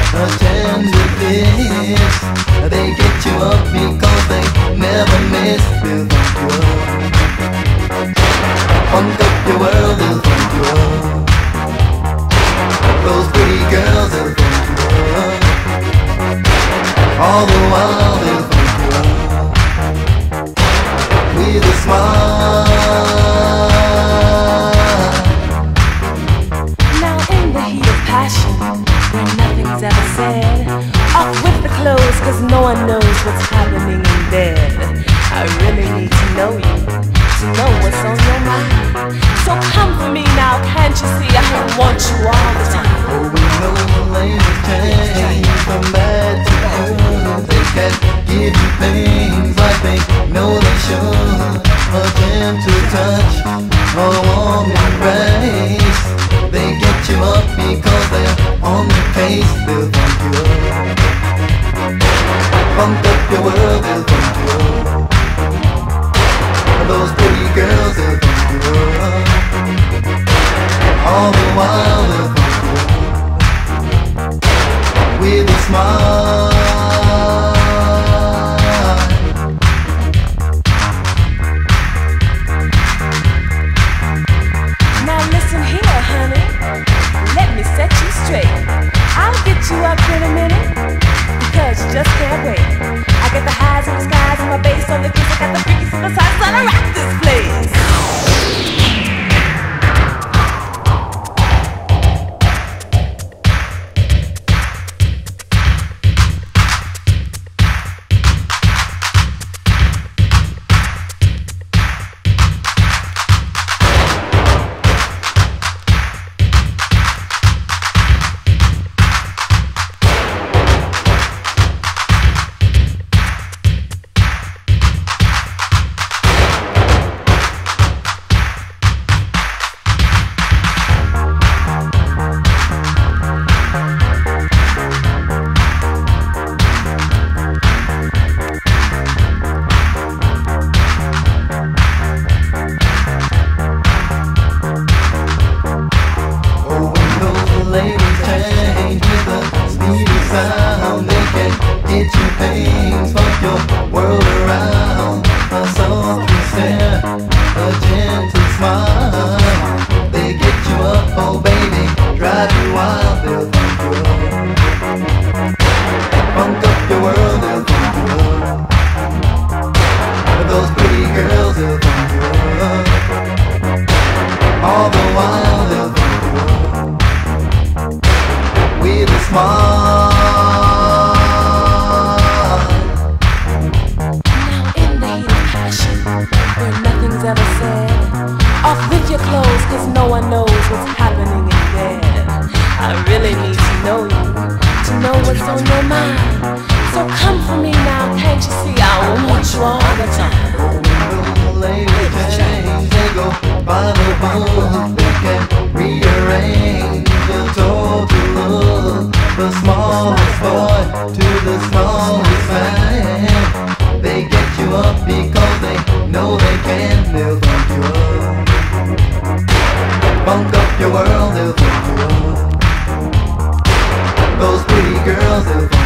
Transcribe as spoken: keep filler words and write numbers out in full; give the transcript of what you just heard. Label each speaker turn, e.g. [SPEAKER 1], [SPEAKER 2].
[SPEAKER 1] attend to this. They get you up because they never miss. They'll funk you up. Funk up your world, they'll funk you up. Those pretty girls, they'll funk you up. All the while they'll funk you up with a smile.
[SPEAKER 2] Now in the heat of passion, where nothing's ever said, off with the clothes, cause no one knows what's happening in bed. I really need to know you, to know what's on your mind. So come for me now, can't you see I want you all the time.
[SPEAKER 1] Oh, we know the ladies change from bad to good. They can give you things like they know they should. A gentle touch, a warm embrace. They get you up because they're on the case. They'll funk you up. Funk up your world, they'll funk you up. Those pretty girls, they'll funk you up. All the while they'll funk you up with a smile.
[SPEAKER 2] Now listen here, honey, let me set you straight. I'll get you up in a minute, because you just can't wait. I got the highs in the skies and my bass on the keys. I got the freaky superstars gonna rock this place.
[SPEAKER 1] Ladies change with a speedy sound. They can get you things, funk your world around. A soft stare, a gentle smile. They get you up, oh baby, drive you wild. They'll funk you up. Funk up your world, they'll funk you up. Those pretty girls, they'll funk you up. All the while they'll funk you up with a smile.
[SPEAKER 2] Now in the heat of passion, where nothing's ever said, off with your clothes, cause no one knows what's happening in bed. I really need to know you, to know what's on your mind. So come for me now, can't you see I want you all the time.
[SPEAKER 1] Oh, ladies change, they go by the book. They can rearrange the total look. The smallest boy to the smallest man. They get you up because they know they can. They'll funk you up. Funk up your world, they'll funk you up. Those pretty girls, they'll funk you up.